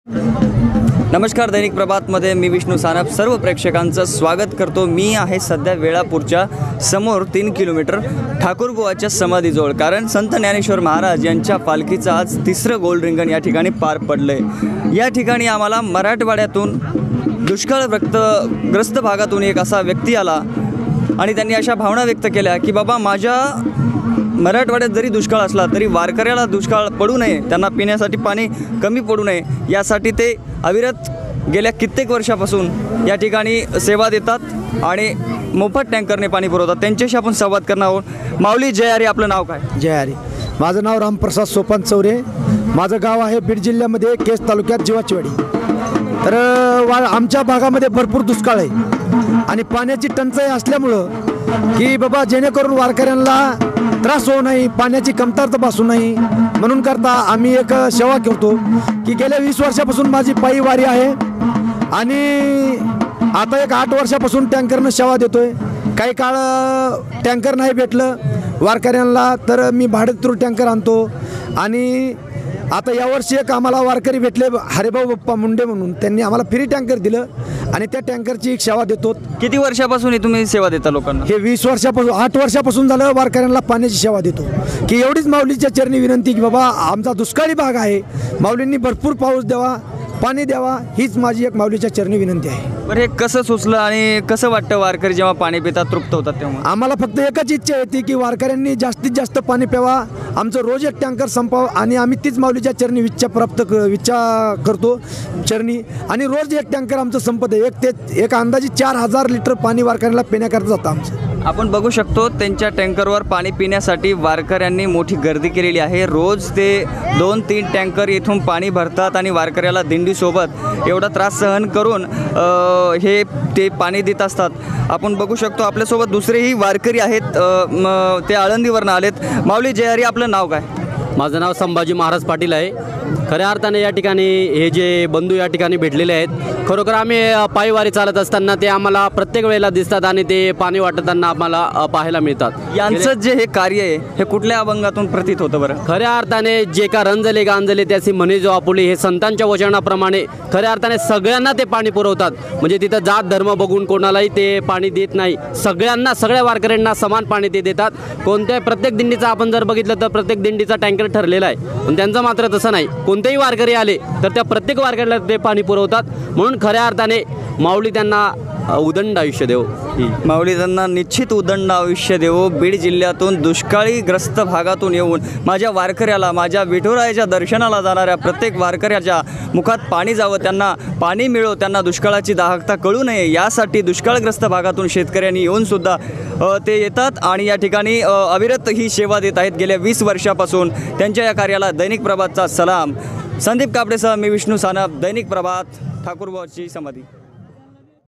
नमस्कार, दैनिक प्रभातमध्ये मी विष्णू सानप सर्व प्रेक्षकांचं स्वागत करतो। मी आहे सध्या वेळापूरच्या समोर 3 किलोमीटर ठाकूरबुवाच्या समाधीजवळ, कारण संत ज्ञानेश्वर महाराज यांच्या पालखीचं आज 3रं गोल रिंगण या ठिकाणी पार पडलंय। या ठिकाणी आम्हाला मराठवाड्यातून दुष्काळग्रस्त भागातून एक असा व्यक्ती आला आणि त्यांनी अशा भावना व्यक्त केल्या की बाबा, माझ्या मराठवाड्यात जरी दुष्काळ असला तरी वारकऱ्याला दुष्काळ पडू नये, त्यांना पिण्यासाठी पाणी कमी पडू नये यासाठी ते अविरत गेल्या कित्येक वर्षापासून या ठिकाणी सेवा देतात आणि मोफत टँकरने पाणी पुरवतात। त्यांच्याशी आपण संवाद करणार आहोत। माऊली जय हरी, आपलं नाव काय? जय हरी, माझं नाव रामप्रसाद सोपान चौरे, माझं गाव आहे बीड जिल्ह्यामध्ये केस तालुक्यात जीवाचीवाडी। तर आमच्या भागामध्ये भरपूर दुष्काळ आहे आणि पाण्याची टंचाई असल्यामुळं की बाबा जेणेकरून वारकऱ्यांना त्रास होऊ नये, पाण्याची कमतरता भासू नये म्हणून करता आम्ही एक सेवा करतो की गेल्या 20 वर्षापासून माझी पायी वारी आहे आणि आता एक 8 वर्षापासून टँकरनं सेवा देतोय। काही काळ टँकर नाही भेटलं वारकऱ्यांना तर मी भाडेतूर टँकर आणतो आणि आता यावर्षी एक आम्हाला वारकरी भेटले हरिभाऊ बाप्पा मुंडे म्हणून, त्यांनी आम्हाला फ्री टँकर दिलं आणि त्या टँकरची एक सेवा देतो। किती वर्षापासून ही तुम्ही सेवा देता लोकांना? हे 20 वर्षापासून 8 वर्षापासून झालं वारकऱ्यांना पाण्याची सेवा देतो की एवढीच माऊलीच्या चरणी विनंती की बाबा, आमचा दुष्काळी भाग आहे, माऊलींनी भरपूर पाऊस द्यावा, पाणी द्यावा, हीच माझी एक माऊलीच्या चरणी विनंती आहे। बरं, हे कसं सुचलं आणि कसं वाटतं वारकरी जेव्हा पाणी पितात, तृप्त होतात तेव्हा? आम्हाला फक्त एकच इच्छा येते की वारकऱ्यांनी जास्तीत जास्त पाणी प्यावा, आमचं रोज एक टँकर संपावं आणि आम्ही तीच माऊलीच्या चरणी इच्छा करतो चरणी, आणि रोज एक टँकर आमचं संपत आहे। एक अंदाजे 4000 लिटर पाणी वारकऱ्यांना पिण्याकरता जातं आमचं। आपण बघू शकतो त्यांच्या टँकरवर पाणी पिण्यासाठी वारकऱ्यांनी मोठी गर्दी केलेली आहे। रोज ते 2-3 टँकर इथून पाणी भरतात आणि वारकऱ्याला दिंडीसोबत एवढा त्रास सहन करून हे ते पाणी देत असतात। आपण बघू शकतो आपल्यासोबत दुसरेही वारकरी आहेत, ते आळंदीवरून आलेत। माऊली जय हरी, आपलं नाव काय? माझं नाव संभाजी महाराज पाटील आहे। खऱ्या अर्थाने या ठिकाणी हे जे बंधू या ठिकाणी भेटलेले आहेत, खरोखर आम्ही पायीवारी चालत असताना ते आम्हाला प्रत्येक वेळेला दिसतात आणि ते पाणी वाटताना आम्हाला पाहायला मिळतात। यांचं जे हे कार्य आहे हे कुठल्या अभंगातून प्रतीत होतं बरं? खऱ्या अर्थाने जे का रंजले गांजले त्याची म्हणे जो आपुले, हे संतांच्या वचनाप्रमाणे खऱ्या अर्थाने सगळ्यांना ते पाणी पुरवतात। म्हणजे तिथं जात धर्म बघून कोणालाही ते पाणी देत नाही, सगळ्यांना, सगळ्या वारकऱ्यांना समान पाणी ते देतात। कोणत्याही प्रत्येक दिंडीचा आपण जर बघितलं तर प्रत्येक दिंडीचा टँकर ठरलेला आहे, पण त्यांचं मात्र तसं नाही। कोणतेही वारकरी आले तर त्या प्रत्येक वारकऱ्याला ते पाणी पुरवतात। म्हणून खऱ्या अर्थाने माऊली त्यांना उदंड आयुष्य देव, माऊली त्यांना निश्चित उदंड आयुष्य देवो। बीड जिल्ह्यातून दुष्काळीग्रस्त भागातून येऊन माझ्या वारकऱ्याला, माझ्या विठुरायाच्या दर्शनाला जाणाऱ्या प्रत्येक वारकऱ्याच्या मुखात पाणी जावं, त्यांना पाणी मिळो, त्यांना दुष्काळाची दाहकता कळू नये यासाठी दुष्काळग्रस्त भागातून शेतकऱ्यांनी येऊनसुद्धा ते येतात आणि या ठिकाणी अविरत ही सेवा देत आहेत गेल्या 20 वर्षापासून। त्यांच्या या कार्याला दैनिक प्रभातचा सलाम। संदीप कापडेसह मी विष्णू सानप, दैनिक प्रभात, ठाकूरबुवाची समाधी।